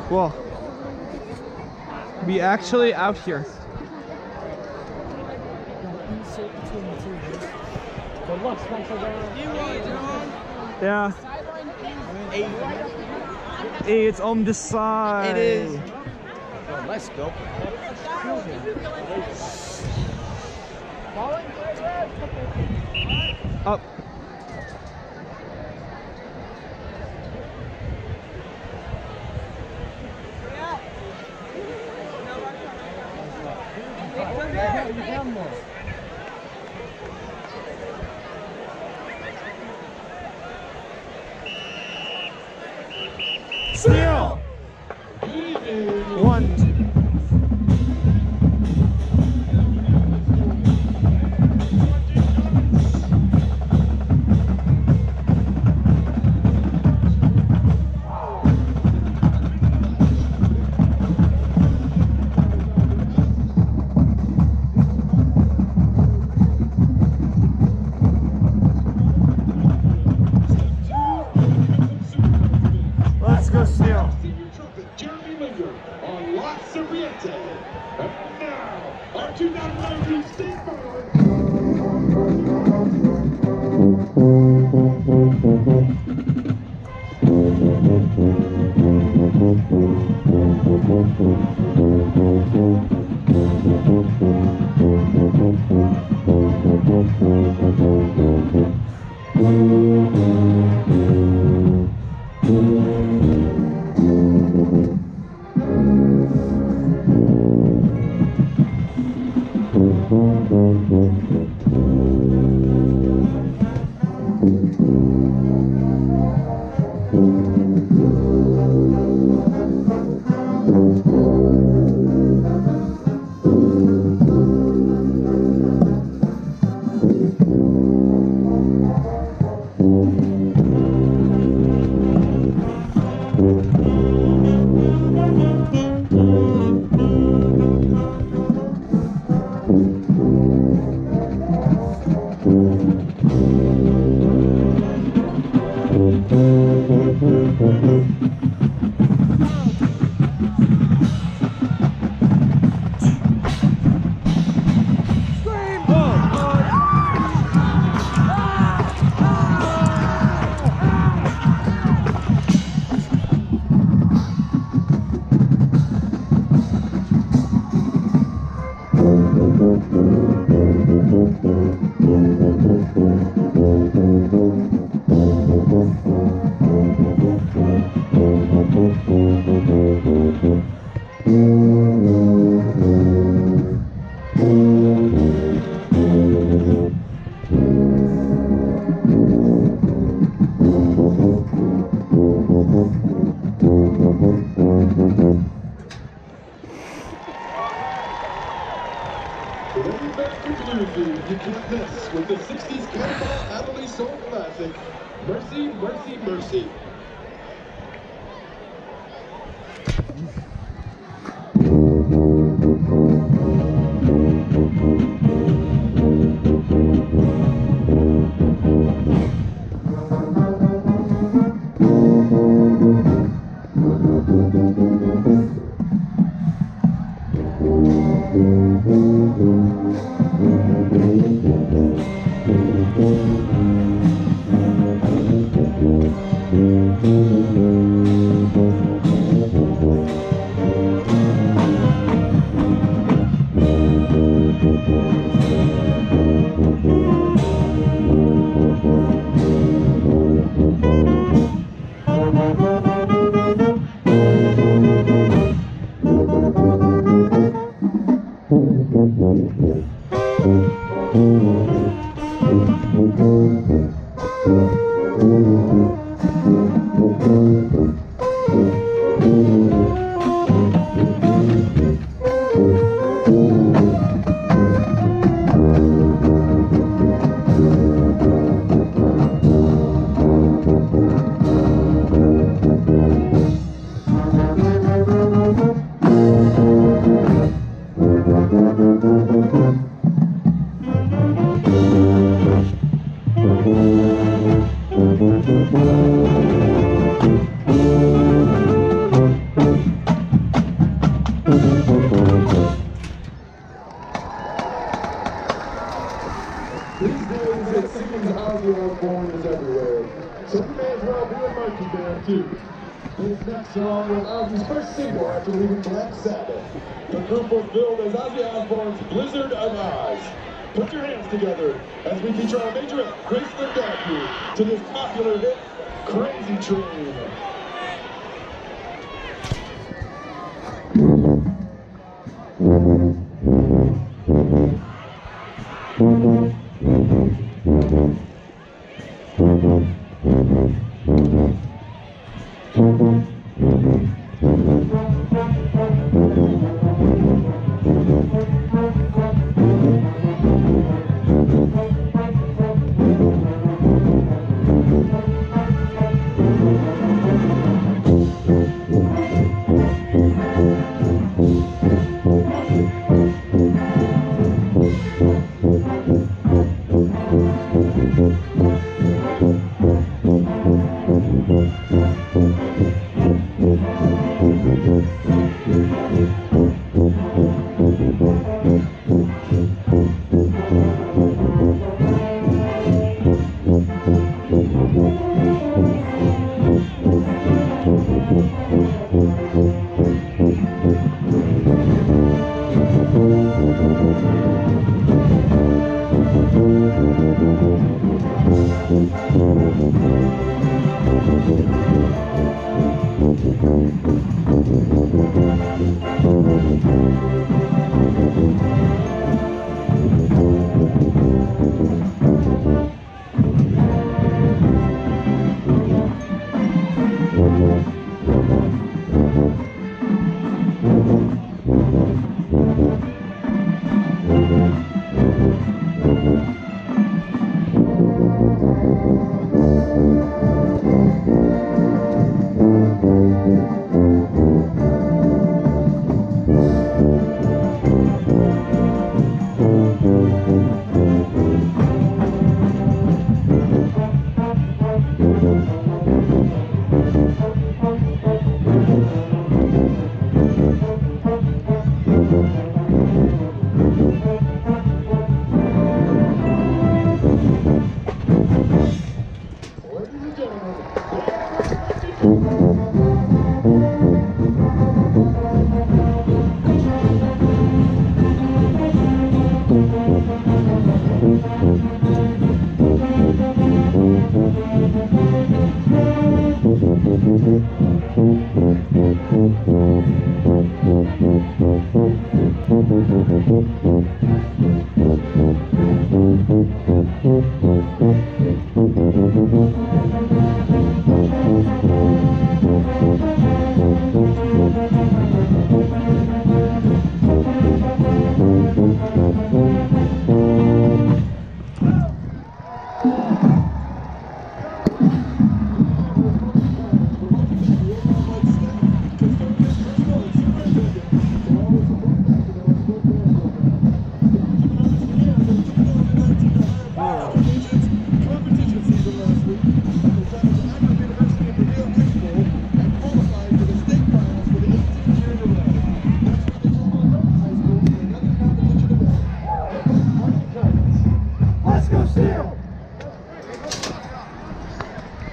Well, we actually out here. Yeah. Hey, it's on this side. It is. Oh, let's go. Up. Still. One. Let's go, Steel. And now, our 2019 State Farm. You can't miss with the 60s Contrabass Adderley Soul Classic, Mercy, Mercy, Mercy. These days, it seems Ozzy Osbourne is everywhere. So we may as well be a monkey band, too. This next song was Ozzy's first single after leaving Black Sabbath. The group was billed as Ozzy Osbourne's Blizzard of Oz. Put your hands together as we feature our major Grace Ledacki to this popular hit, Crazy Train.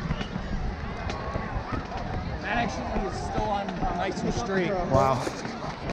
That actually is still on nice and straight. Wow.